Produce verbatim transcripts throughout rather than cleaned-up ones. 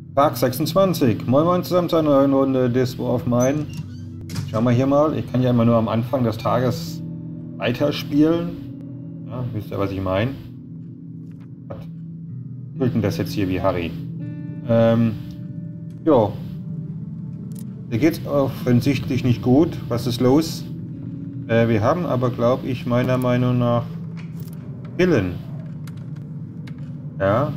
Tag sechsundzwanzig. Moin Moin zusammen zu einer neuen Runde Dispo of Mine. Schauen wir hier mal. Ich kann ja immer nur am Anfang des Tages weiterspielen. Ja, wisst ihr, was ich meine? Was füllt denn das jetzt hier wie Harry? Ähm, jo. Hier geht's offensichtlich nicht gut. Was ist los? Äh, wir haben aber, glaube ich, meiner Meinung nach Pillen. Ja.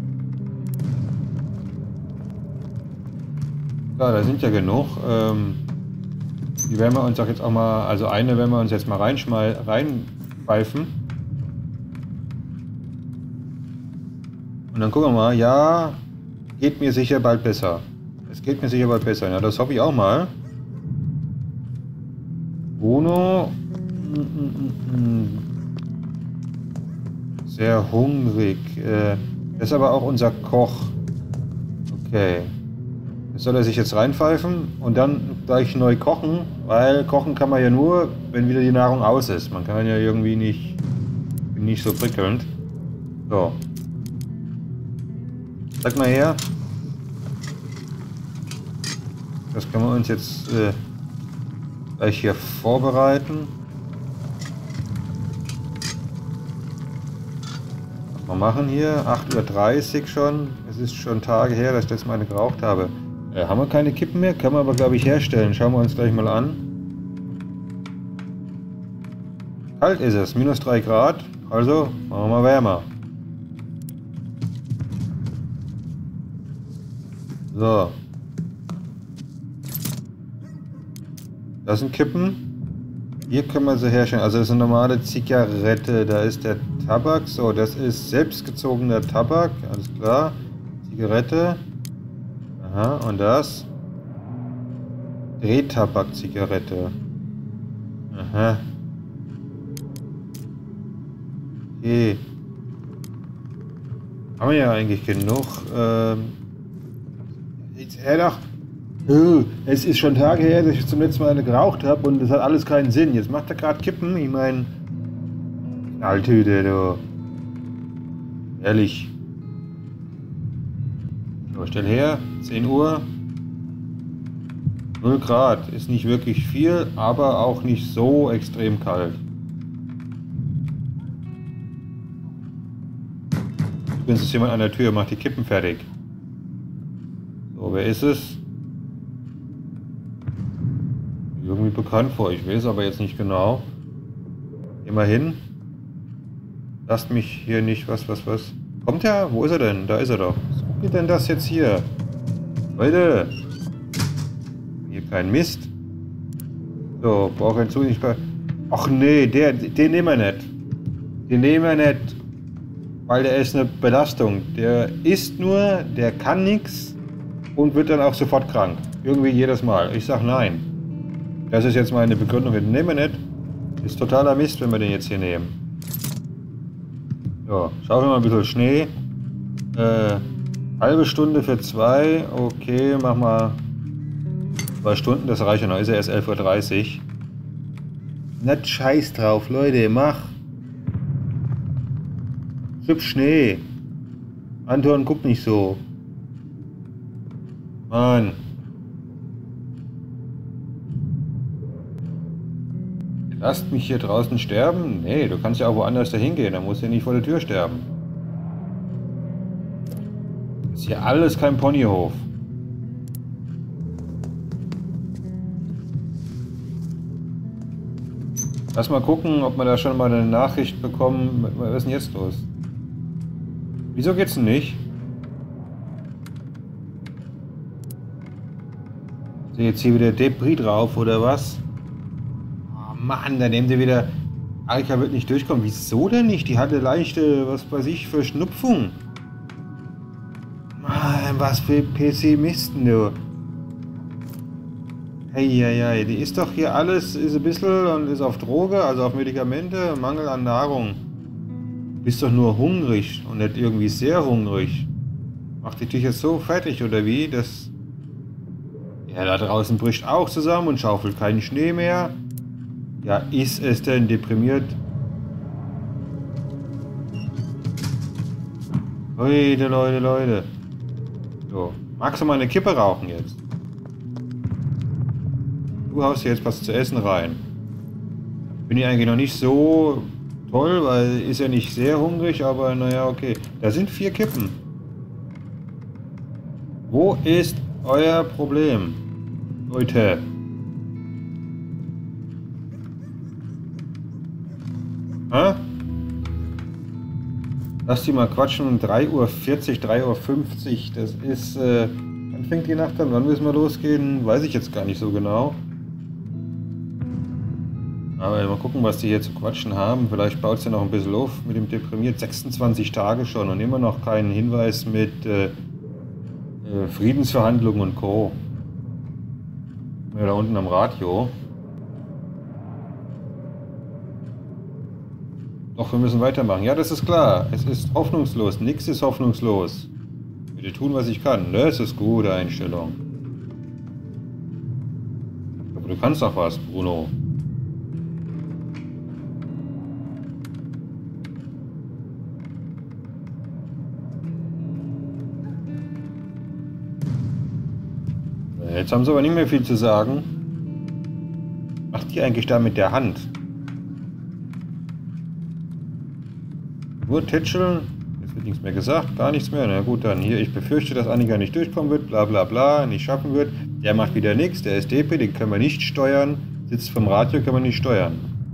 Ja, da sind ja genug. Ähm, die werden wir uns auch jetzt auch mal, also eine werden wir uns jetzt mal reinschmeißen, reinpfeifen. Und dann gucken wir mal, ja, geht mir sicher bald besser. Es geht mir sicher bald besser, ja, das hoffe ich auch mal. Bruno. Sehr hungrig. Äh, ist aber auch unser Koch. Okay. Soll er sich jetzt reinpfeifen und dann gleich neu kochen, weil kochen kann man ja nur, wenn wieder die Nahrung aus ist. Man kann ja irgendwie nicht, nicht so prickelnd. So. Sag mal her. Das können wir uns jetzt äh, gleich hier vorbereiten. Was wir machen hier, acht Uhr dreißig schon. Es ist schon Tage her, dass ich das mal geraucht habe. Äh, haben wir keine Kippen mehr? Können wir aber, glaube ich, herstellen. Schauen wir uns gleich mal an. Kalt ist es, minus drei Grad. Also machen wir mal wärmer. So. Das sind Kippen. Hier können wir sie herstellen. Also das ist eine normale Zigarette. Da ist der Tabak. So, das ist selbstgezogener Tabak. Alles klar. Zigarette. Aha, und das? Drehtabak-Zigarette. Aha. Okay. Haben wir ja eigentlich genug. Ähm. Jetzt, hör doch. Oh, es ist schon Tage her, dass ich zum letzten Mal eine geraucht habe und das hat alles keinen Sinn. Jetzt macht er gerade Kippen. Ich meine. Knalltüte, du. Ehrlich. So, stell her. zehn Uhr. null Grad. Ist nicht wirklich viel, aber auch nicht so extrem kalt. Übrigens ist jemand an der Tür, macht die Kippen fertig. So, wer ist es? Irgendwie bekannt vor, ich weiß aber jetzt nicht genau. Geh mal hin. Lasst mich hier nicht, was, was, was. Kommt er? Wo ist er denn? Da ist er doch. Was geht denn das jetzt hier? Leute! Hier kein Mist. So, brauche ein Zusichtbar. Ach nee, der, den nehmen wir nicht. Den nehmen wir nicht. Weil der ist eine Belastung. Der isst nur, der kann nichts und wird dann auch sofort krank. Irgendwie jedes Mal. Ich sag nein. Das ist jetzt meine Begründung. Den nehmen wir nicht. Ist totaler Mist, wenn wir den jetzt hier nehmen. So, schauen wir mal ein bisschen Schnee. Äh, halbe Stunde für zwei. Okay, mach mal zwei Stunden. Das reicht ja noch. Ist ja erst elf Uhr dreißig. Nicht scheiß drauf, Leute. Mach. Schüpp Schnee. Anton, guck nicht so. Mann. Lasst mich hier draußen sterben? Nee, du kannst ja auch woanders dahin gehen. Dann musst du ja nicht vor der Tür sterben. Ist hier alles kein Ponyhof. Lass mal gucken, ob wir da schon mal eine Nachricht bekommen. Was ist denn jetzt los? Wieso geht's denn nicht? Ist jetzt hier wieder Debris drauf oder was? Mann, dann nehmt ihr wieder. Alka wird nicht durchkommen. Wieso denn nicht? Die hatte leichte, was weiß ich, Verschnupfung. Mann, was für Pessimisten, du. Hey, ja, ja, die ist doch hier alles, ist ein bisschen und ist auf Droge, also auf Medikamente, Mangel an Nahrung. Du bist doch nur hungrig und nicht irgendwie sehr hungrig. Macht die dich jetzt so fertig, oder wie? Das. Ja, da draußen bricht auch zusammen und schaufelt keinen Schnee mehr. Ja, ist es denn deprimiert? Leute, Leute, Leute. So, magst du mal eine Kippe rauchen jetzt? Du haust dir jetzt was zu essen rein. Bin ich eigentlich noch nicht so toll, weil ist ja nicht sehr hungrig, aber naja, okay. Da sind vier Kippen. Wo ist euer Problem, Leute? Hä? Lass die mal quatschen um drei Uhr vierzig, drei Uhr fünfzig. Das ist, äh, wann fängt die Nacht an? Wann müssen wir losgehen? Weiß ich jetzt gar nicht so genau. Aber mal gucken, was die hier zu quatschen haben. Vielleicht baut es ja noch ein bisschen auf mit dem deprimiert. sechsundzwanzig Tage schon und immer noch keinen Hinweis mit äh, äh, Friedensverhandlungen und Co. Ja, da unten am Radio. Doch, wir müssen weitermachen. Ja, das ist klar. Es ist hoffnungslos. Nichts ist hoffnungslos. Ich werde tun, was ich kann. Das ist gute Einstellung. Aber du kannst doch was, Bruno. Jetzt haben sie aber nicht mehr viel zu sagen. Was macht die eigentlich da mit der Hand? Nur tätscheln? Jetzt wird nichts mehr gesagt, gar nichts mehr. Na gut, dann hier, ich befürchte, dass Annika nicht durchkommen wird, bla bla bla, nicht schaffen wird. Der macht wieder nichts, der ist D P, den können wir nicht steuern. Sitzt vom Radio, können wir nicht steuern.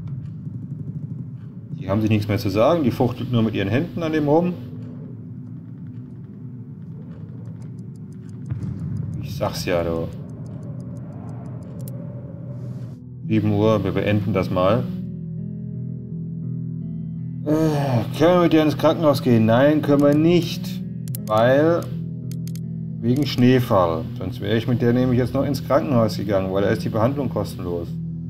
Die haben sich nichts mehr zu sagen, die fuchtelt nur mit ihren Händen an dem rum. Ich sag's ja, du. sieben Uhr, wir beenden das mal. Äh, können wir mit dir ins Krankenhaus gehen? Nein, können wir nicht. Weil, wegen Schneefall. Sonst wäre ich mit der nämlich jetzt noch ins Krankenhaus gegangen, weil da ist die Behandlung kostenlos.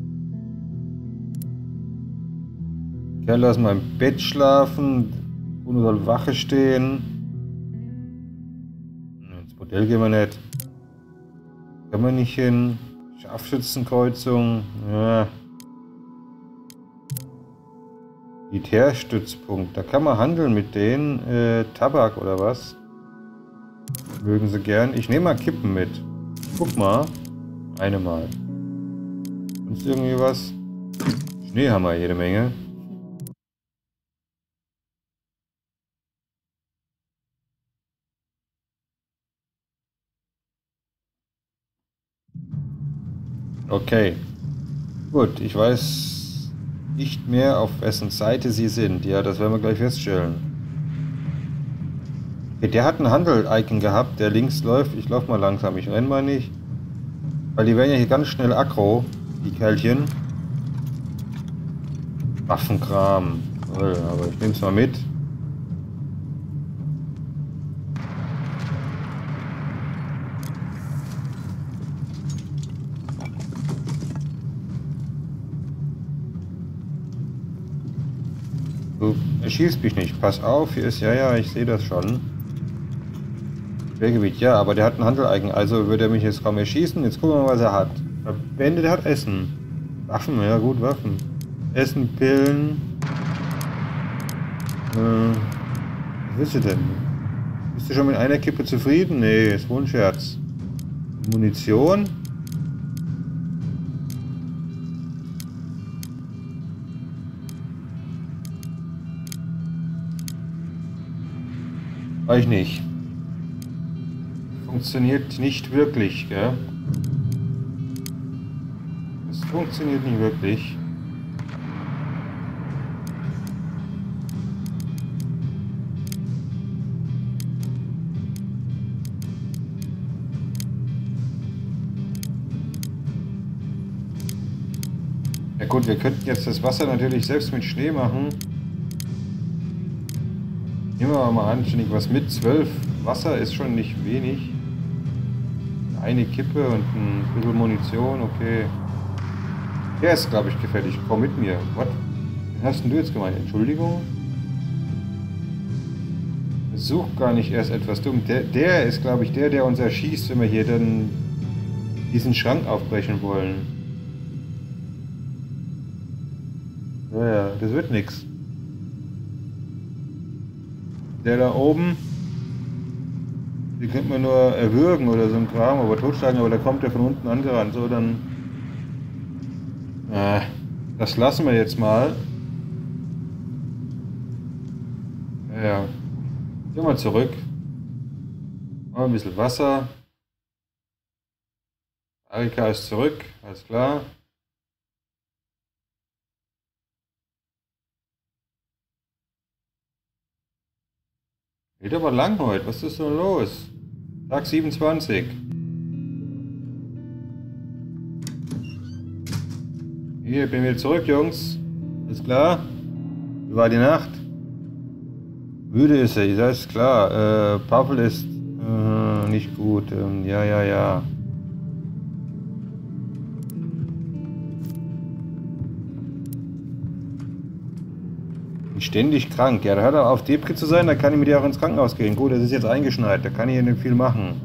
Kerl, lass mal im Bett schlafen. Bruno soll Wache stehen. Ins Modell gehen wir nicht. Können wir nicht hin. Scharfschützenkreuzung. Ja. Militärstützpunkt. Da kann man handeln mit denen. Äh, Tabak oder was? Mögen sie gern. Ich nehme mal Kippen mit. Guck mal. Eine mal. Sonst irgendwie was? Schnee haben wir jede Menge. Okay. Gut, ich weiß nicht mehr, auf wessen Seite sie sind. Ja, das werden wir gleich feststellen. Okay, der hat ein Handel-Icon gehabt, der links läuft. Ich laufe mal langsam, ich renne mal nicht. Weil die werden ja hier ganz schnell aggro, die Kerlchen. Waffenkram. Toll, aber ich nehme es mal mit. Du erschießt mich nicht. Pass auf, hier ist, ja, ja, ich sehe das schon. Schwergewicht, ja, aber der hat ein Handel-Icon, also würde er mich jetzt kaum erschießen. Jetzt gucken wir mal, was er hat. Verbände, der hat Essen. Waffen, ja gut, Waffen. Essen, Pillen. Äh, was willst du denn? Bist du schon mit einer Kippe zufrieden? Nee, ist wohl ein Scherz. Munition? Weiß ich nicht. Funktioniert nicht wirklich, gell? Es funktioniert nicht wirklich. Ja gut, wir könnten jetzt das Wasser natürlich selbst mit Schnee machen. Nehmen wir mal anständig was mit. zwölf Wasser ist schon nicht wenig. Eine Kippe und ein bisschen Munition, okay. Der ist, glaube ich, gefährlich. Komm mit mir. Was? Was hast denn du jetzt gemeint? Entschuldigung? Such gar nicht erst etwas dumm. Der, der ist, glaube ich, der, der uns erschießt, wenn wir hier dann diesen Schrank aufbrechen wollen. Naja, das wird nichts. Der da oben Die könnte man nur erwürgen oder so ein Kram, aber totschlagen, aber da kommt er von unten angerannt. So, dann... Äh, das lassen wir jetzt mal. Ja, gehen wir zurück. Mal ein bisschen Wasser. Arika ist zurück, alles klar. Geht aber lang heute, was ist denn los? Tag siebenundzwanzig. Hier, bin wieder zurück, Jungs. Ist klar? Wie war die Nacht? Müde ist er, das ist klar. Äh, Pavel ist äh, nicht gut. Ähm, ja, ja, ja. Ständig krank. Ja, da hört er auf, Depri zu sein, da kann ich mit dir auch ins Krankenhaus gehen. Gut, das ist jetzt eingeschneit, da kann ich hier nicht viel machen.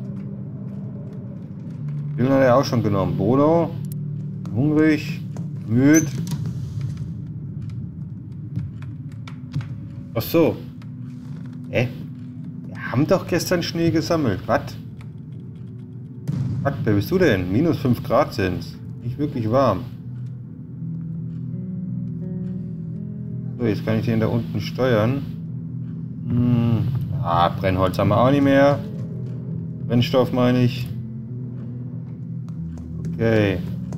Pillen hat er auch schon genommen. Bruno, hungrig, müde. Ach so. Hä? Wir haben doch gestern Schnee gesammelt. Was? Was? Wer bist du denn? Minus fünf Grad sind's. Nicht wirklich warm. So, jetzt kann ich den da unten steuern. Hm. Ah, Brennholz haben wir auch nicht mehr. Brennstoff meine ich. Okay.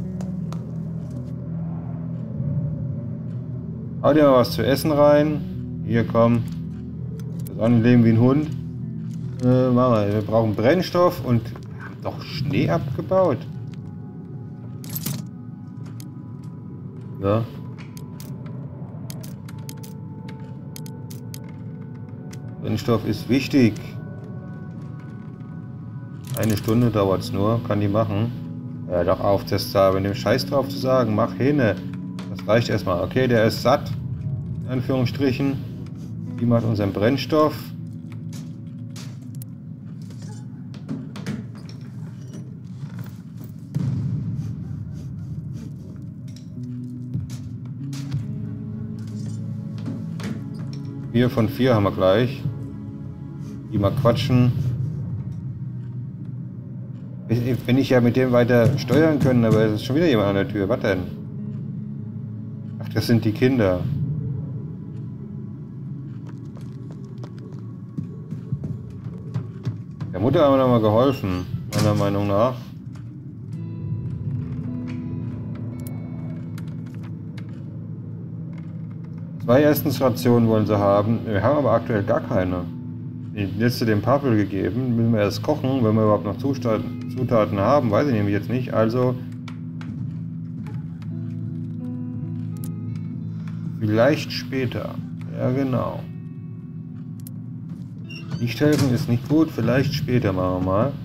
Hau dir mal was zu essen rein. Hier, komm. Das ist auch nicht leben wie ein Hund. Äh, machen wir. Wir brauchen Brennstoff und wir haben doch Schnee abgebaut. Ja. Brennstoff ist wichtig. Eine Stunde dauert es nur, kann die machen. Ja, doch auf, das da, wenn dem Scheiß drauf zu sagen, mach hin. Das reicht erstmal. Okay, der ist satt. In Anführungsstrichen. Die macht unseren Brennstoff. Vier von vier haben wir gleich. Die mal quatschen. Wenn ich ja mit dem weiter steuern können, aber es ist schon wieder jemand an der Tür. Was denn? Ach, das sind die Kinder. Der Mutter haben wir noch mal geholfen, meiner Meinung nach. Zwei Essensrationen wollen sie haben. Wir haben aber aktuell gar keine. Die letzte dem Pavel gegeben. Müssen wir erst kochen, wenn wir überhaupt noch Zutaten, Zutaten haben. Weiß ich nämlich jetzt nicht. Also vielleicht später. Ja, genau. Nicht helfen ist nicht gut. Vielleicht später machen wir mal.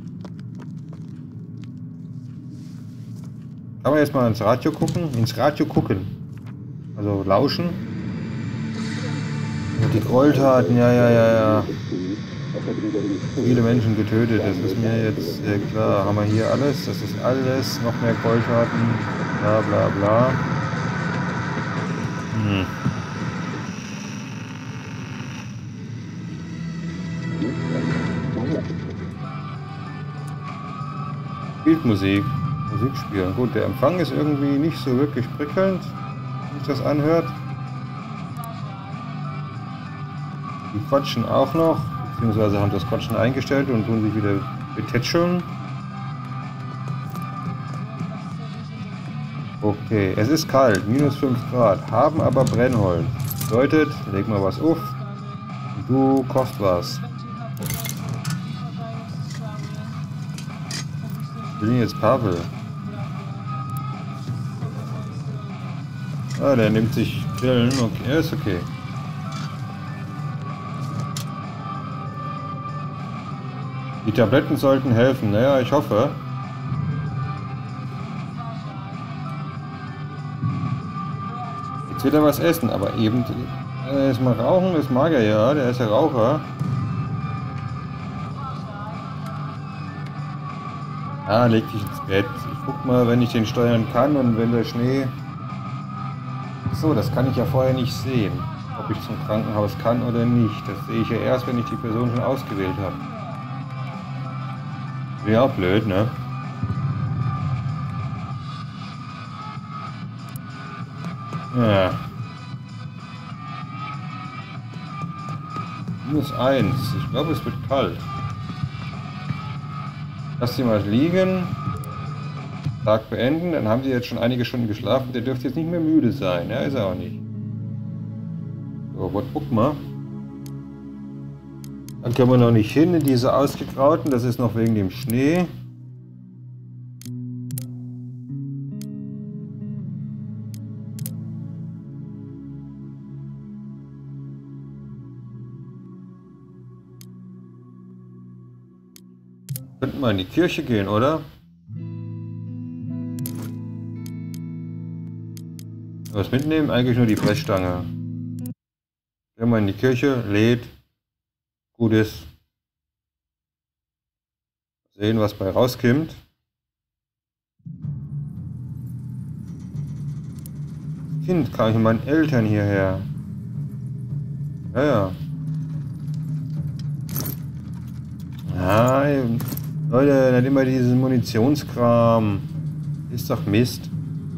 Kann man jetzt mal ins Radio gucken? Ins Radio gucken. Also lauschen. Die Gräueltaten, ja, ja, ja, ja. Viele Menschen getötet, das ist mir jetzt äh, klar. Haben wir hier alles? Das ist alles. Noch mehr Gräueltaten. Bla bla bla. Hm. Spielt Musik. Musik spielen. Gut, der Empfang ist irgendwie nicht so wirklich prickelnd, wenn sich das anhört. Die quatschen auch noch, beziehungsweise haben das Quatschen eingestellt und tun sich wieder betätscheln. Okay, es ist kalt, minus fünf Grad, haben aber Brennholz. Bedeutet, leg mal was auf und du kochst was. Ich will jetzt Pavel. Ah, der nimmt sich Grillen, okay, ist okay. Die Tabletten sollten helfen, naja, ich hoffe. Jetzt wird er was essen, aber eben äh, erstmal rauchen, das mag er ja, der ist ja Raucher. Ah, leg dich ins Bett. Ich guck mal, wenn ich den steuern kann und wenn der Schnee... So, das kann ich ja vorher nicht sehen, ob ich zum Krankenhaus kann oder nicht. Das sehe ich ja erst, wenn ich die Person schon ausgewählt habe. Wäre auch blöd, ne? Ja. Minus eins. Ich glaube, es wird kalt. Lass sie mal liegen. Tag beenden. Dann haben sie jetzt schon einige Stunden geschlafen. Der dürfte jetzt nicht mehr müde sein. Ja, ist er auch nicht. So, was guck mal. Dann können wir noch nicht hin in diese ausgegrauten. Das ist noch wegen dem Schnee. Könnten wir in die Kirche gehen, oder? Was mitnehmen? Eigentlich nur die Brechstange. Gehen wir in die Kirche, lädt. Gut ist. Sehen, was bei rauskommt. Das Kind kam ich mit meinen Eltern hierher. Ja, ja. Nein. Leute, nicht immer diesen Munitionskram. Ist doch Mist.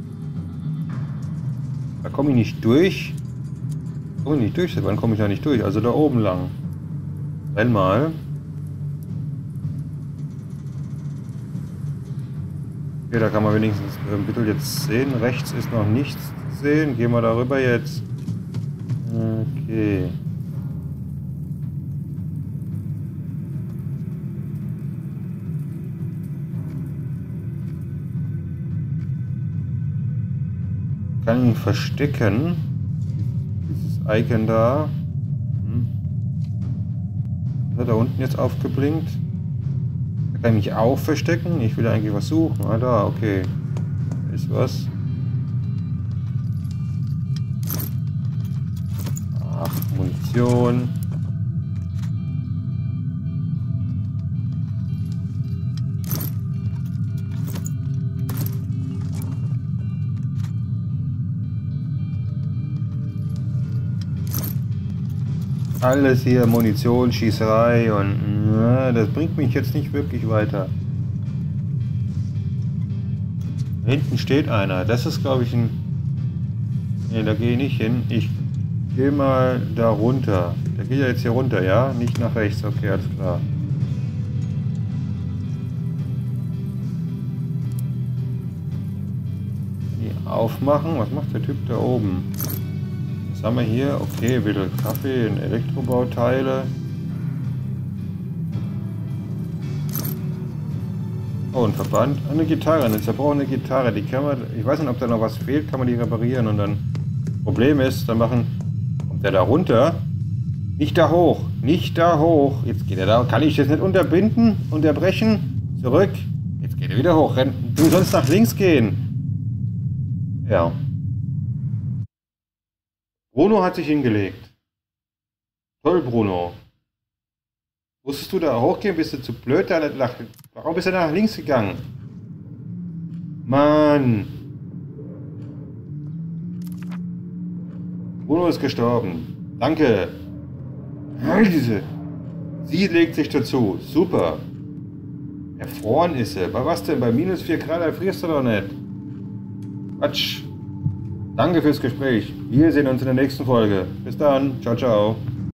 Da komme ich nicht durch. Komme ich nicht durch? Wann komme ich da nicht durch? Also da oben lang. Einmal. Okay, da kann man wenigstens ein bisschen jetzt sehen. Rechts ist noch nichts zu sehen. Gehen wir darüber jetzt. Okay. Kann ich ihn verstecken? Dieses Icon da. Hm. Hat da unten jetzt aufgeblinkt? Da kann ich mich auch verstecken. Ich will eigentlich was suchen. Ah, da, okay. Da ist was. Ach, Munition. Alles hier Munition, Schießerei und na, das bringt mich jetzt nicht wirklich weiter. Da hinten steht einer. Das ist, glaube ich, ein... Ne, da gehe ich nicht hin. Ich gehe mal da runter. Der geht ja jetzt hier runter, ja? Nicht nach rechts. Okay, alles klar. Die aufmachen. Was macht der Typ da oben? Was haben wir hier? Okay, ein bisschen Kaffee und Elektrobauteile. Oh, ein Verband. Eine Gitarre, eine zerbrochene Gitarre. Die kann man, ich weiß nicht, ob da noch was fehlt, kann man die reparieren und dann... Problem ist, dann machen... Kommt der da runter? Nicht da hoch, nicht da hoch. Jetzt geht er da. Kann ich das nicht unterbinden? Unterbrechen? Zurück. Jetzt geht er wieder hoch. Du sollst nach links gehen. Ja. Bruno hat sich hingelegt. Toll, Bruno. Musstest du da hochgehen? Bist du zu blöd? Da nach, warum bist du da nach links gegangen? Mann. Bruno ist gestorben. Danke. Sie legt sich dazu. Super. Erfroren ist sie. Bei was denn? Bei minus vier Grad erfrierst du doch nicht. Quatsch. Danke fürs Gespräch. Wir sehen uns in der nächsten Folge. Bis dann. Ciao, ciao.